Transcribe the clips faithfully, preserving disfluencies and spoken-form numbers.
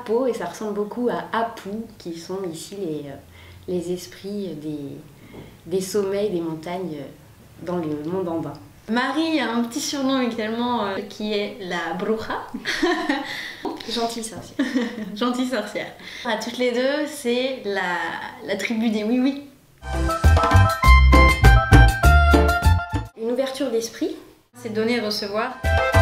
Apo et ça ressemble beaucoup à Apu, qui sont ici les, les esprits des, des sommets des montagnes dans le monde andin. Marie a un petit surnom également euh, qui est la Bruja. Gentille sorcière. Gentille sorcière. À toutes les deux, c'est la, la tribu des oui-oui. Une ouverture d'esprit. C'est donner et recevoir.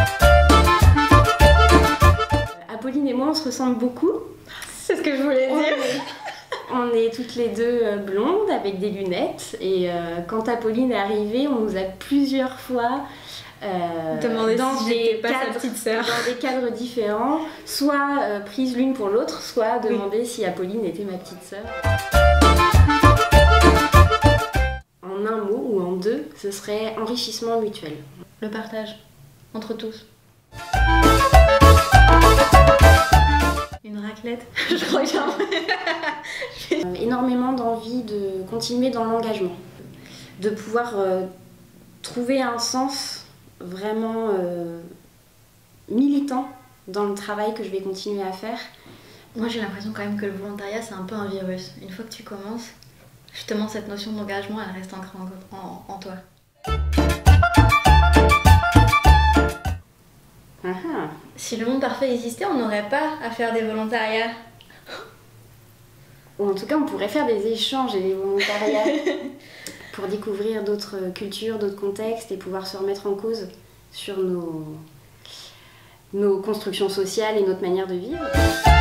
Apolline et moi, on se ressemble beaucoup. C'est ce que je voulais dire. On est toutes les deux blondes avec des lunettes et euh, quand Apolline est arrivée, on nous a plusieurs fois euh, demandé dans, si des pas cadres, sa petite sœur. dans des cadres différents, soit euh, prises l'une pour l'autre, soit demandé oui. si Apolline était ma petite sœur. En un mot ou en deux, ce serait enrichissement mutuel. Le partage entre tous. Une raclette. Je regarde. euh, énormément d'envie de continuer dans l'engagement, de pouvoir euh, trouver un sens vraiment euh, militant dans le travail que je vais continuer à faire. Moi j'ai l'impression quand même que le volontariat c'est un peu un virus. Une fois que tu commences, justement cette notion d'engagement elle reste ancrée en, en, en toi. Uh-huh. Si le monde parfait existait, on n'aurait pas à faire des volontariats. Ou en tout cas, on pourrait faire des échanges et des volontariats pour découvrir d'autres cultures, d'autres contextes et pouvoir se remettre en cause sur nos, nos constructions sociales et notre manière de vivre.